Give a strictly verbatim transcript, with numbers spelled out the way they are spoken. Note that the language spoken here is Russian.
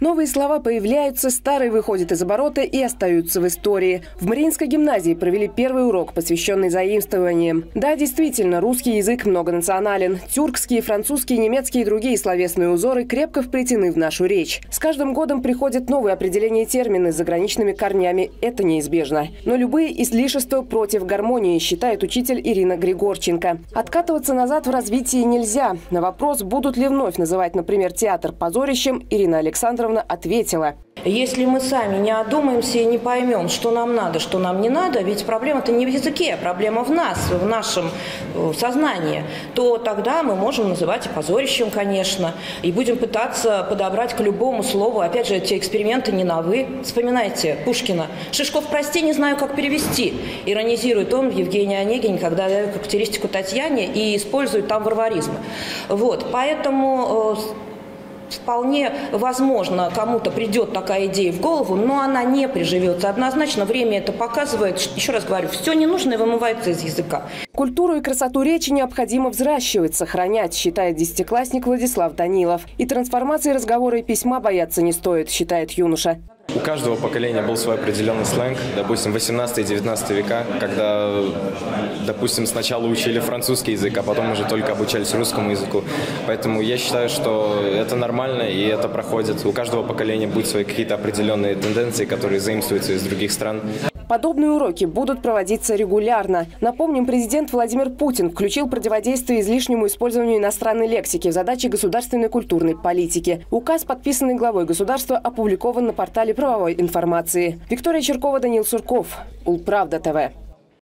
Новые слова появляются, старые выходят из оборота и остаются в истории. В Мариинской гимназии провели первый урок, посвященный заимствованиям. Да, действительно, русский язык многонационален. Тюркские, французские, немецкие и другие словесные узоры крепко вплетены в нашу речь. С каждым годом приходят новые определения термины с заграничными корнями. Это неизбежно. Но любые излишества против гармонии, считает учитель Ирина Григорченко. Откатываться назад в развитии нельзя. На вопрос, будут ли вновь называть, например, театр позорищем, Ирина Александровна ответила: если мы сами не одумаемся и не поймем, что нам надо, что нам не надо, ведь проблема-то не в языке, а проблема в нас, в нашем сознании, то тогда мы можем называть и позорищем, конечно, и будем пытаться подобрать к любому слову. Опять же, эти эксперименты не новы. Вспоминайте Пушкина. «Шишков, прости, не знаю, как перевести», иронизирует он в Евгении Онегине, когда дает характеристику Татьяне и использует там варваризмы. Вот, поэтому вполне возможно, кому-то придет такая идея в голову, но она не приживется. Однозначно время это показывает. Еще раз говорю, все ненужное вымывается из языка. Культуру и красоту речи необходимо взращивать, сохранять, считает десятиклассник Владислав Данилов. И трансформации разговора и письма бояться не стоит, считает юноша. У каждого поколения был свой определенный сленг, допустим, восемнадцатый-девятнадцатый века, когда, допустим, сначала учили французский язык, а потом уже только обучались русскому языку. Поэтому я считаю, что это нормально и это проходит. У каждого поколения будут свои какие-то определенные тенденции, которые заимствуются из других стран. Подобные уроки будут проводиться регулярно. Напомним, президент Владимир Путин включил противодействие излишнему использованию иностранной лексики в задачи государственной культурной политики. Указ, подписанный главой государства, опубликован на портале правовой информации. Виктория Черкова, Даниил Сурков. Улправда ТВ.